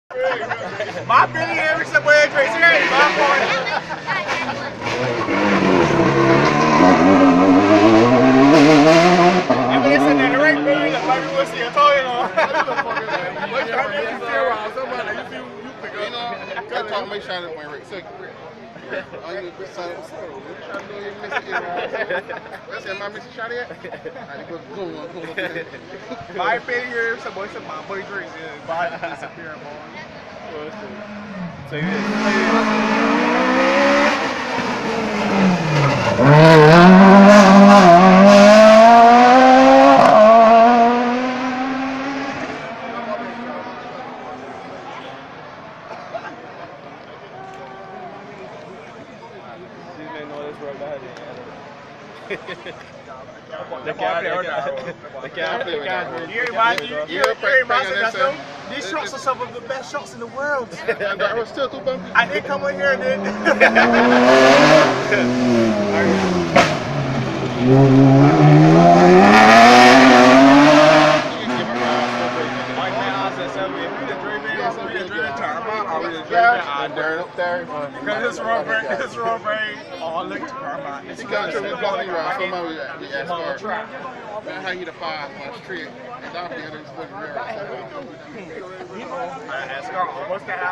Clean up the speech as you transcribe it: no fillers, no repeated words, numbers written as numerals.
My Billy here is the way of Tracy. My point. I mean, it's in the right Billy. Like, maybe we'll see a toy, you know. I talk make sure I don't wear it. So, my Mr. Shotty at? My Billy here is the boy, my boy Tracy. His body disappearing, boy. So you These shots are some of the best shots in the world. I was still too bumpy. I didn't come in here and then. Because this road brain, all linked to Carmine. He got to block me around. Somebody asked her how you the 5 on the street. And I'll be able to look around. I asked her almost to have.